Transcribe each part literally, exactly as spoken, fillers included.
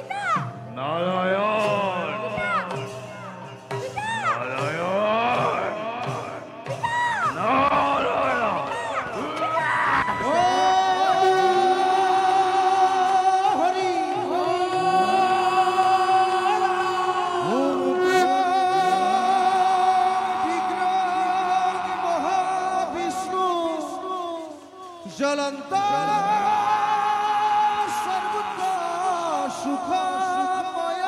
নারায়ণ নারায়ণ নারায়ণ হরি মহাবিষ্ণু জ্বলন্ত সর্বত্র সুখময়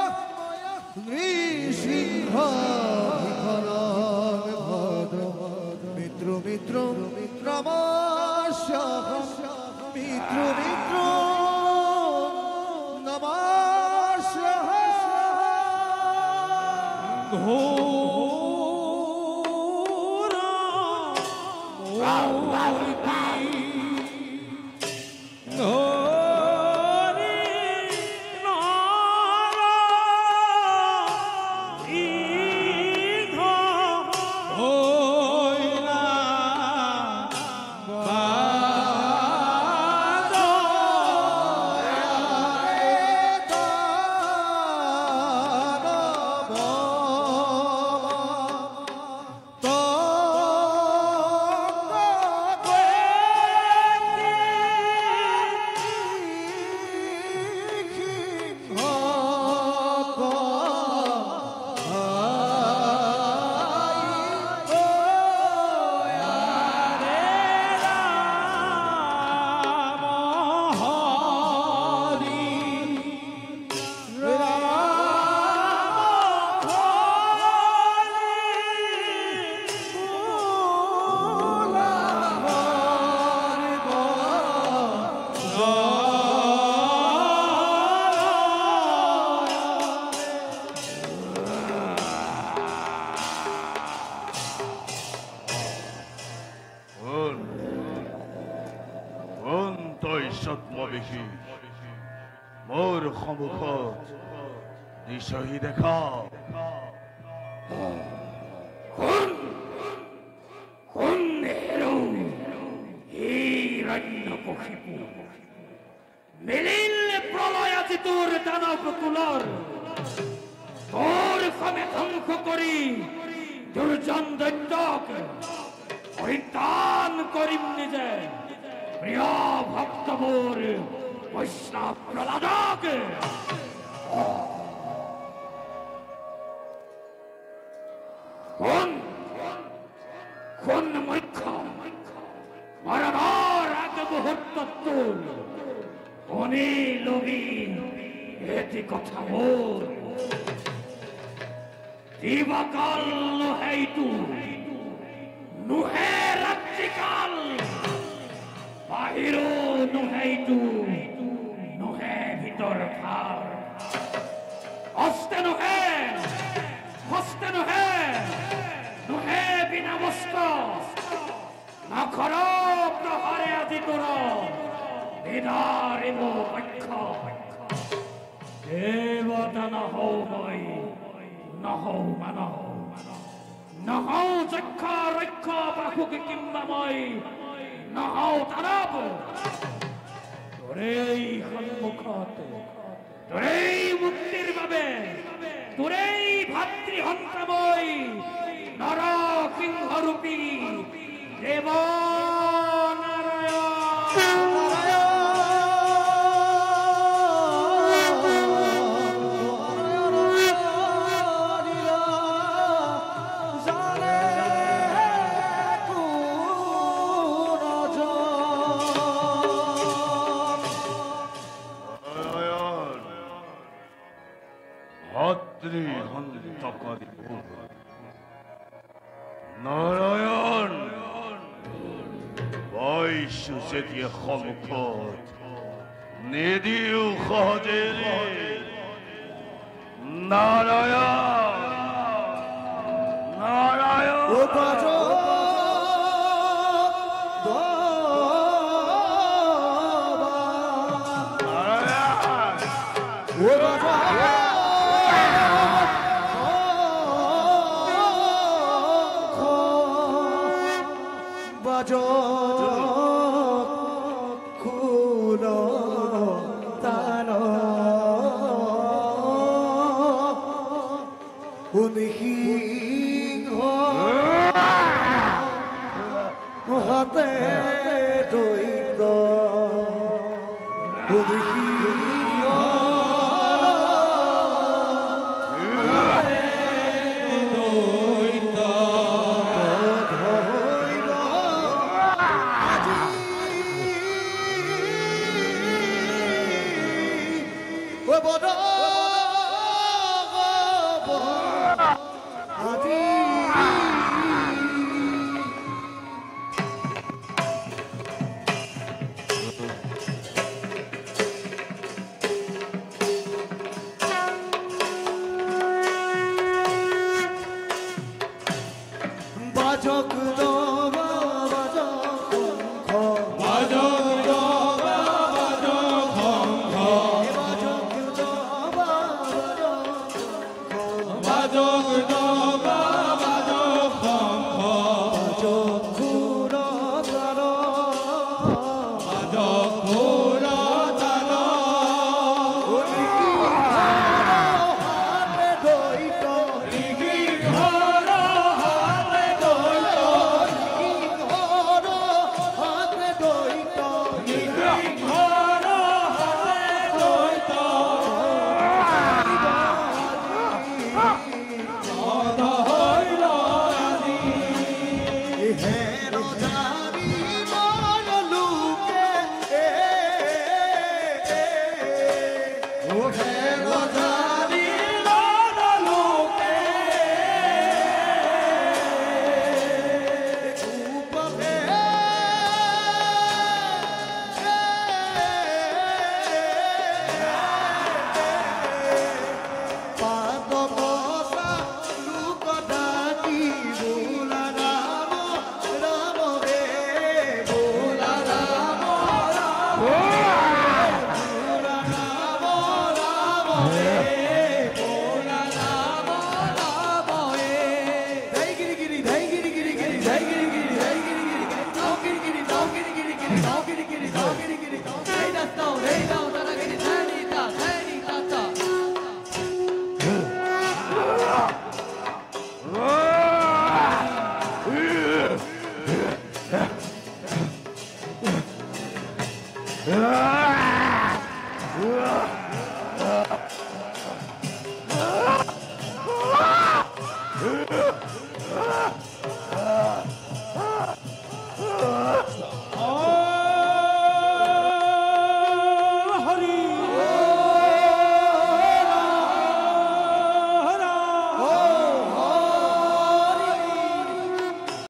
নৃসিংহ ভদ্র মিত্র মিত্র নমস্য মিত্র মিত্র নমস্য মোর সম্মুখত নিশ্চয়ই দেখা মিলিলে প্রলয় আছে তোর দানব কুলর তোর সমে ধ্বংস করি দুর্জন দৈত্যক পরিত্রাণ করিম নিজে প্রিয় ভক্ত মোর বৈষ্ণব প্রহ্লাদক কোন কোন মুখ্য মরণর আগ মুহূর্ত তোর কোনে লোভী এটি কথা মোর দিবাকাল নহে তু নুহে রাত্রিকাল বাহির নুহে তু নুহে ভিতর ভার হস্তে নুহে হস্তে নুহে নুহে বিনা বস্ত্র নখর প্রহরে আজি তোর বিদারিব পক্ষ দেবতা নহৌ মই নহৌ মানৱ নহৌ যক্ষ ৰক্ষ বাহুক কিম্বা মই নহৌ তাৰব তোৰেই সন্মুখত তোৰেই মুক্তিৰ বাবে তোৰেই ভাতৃ হন্তা মই নৰসিংহৰূপী দেৱ নারায়ণ বৈশ্য যেদিয়ে সম্মুখত নিদিও সহজেৰে নারায়ণ নারায়ণ উনিসিংহ হাতে দৈত উনিসিংহ বাজক দবা বাজক শঙ্খ বাজক দবা বাজক শঙ্খ বাজক দবা বাজক শঙ্খ বাজক দবা বাজক শঙ্খ বাজক খুর তার বাজক খুর তার হাতে দৈত Oh,